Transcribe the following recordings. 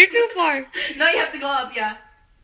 You're too far. No, you have to go up, yeah.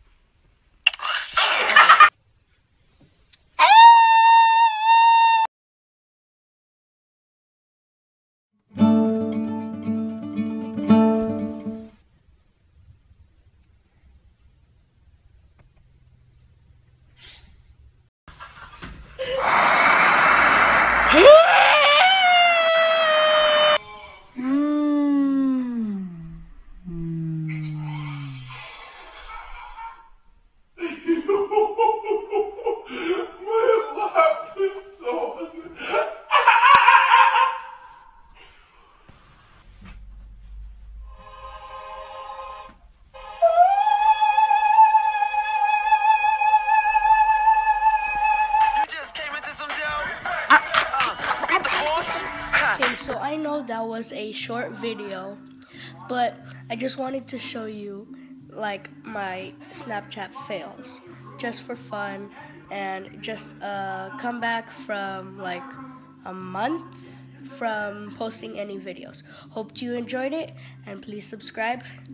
Okay, so I know that was a short video, but I just wanted to show you like my Snapchat fails just for fun and just come back from like a month from posting any videos. Hope you enjoyed it and please subscribe.